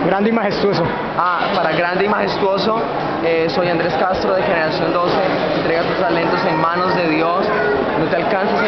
Grande y majestuoso. Para grande y majestuoso, soy Andrés Castro de Generación 12. Entrega tus talentos en manos de Dios. No te alcances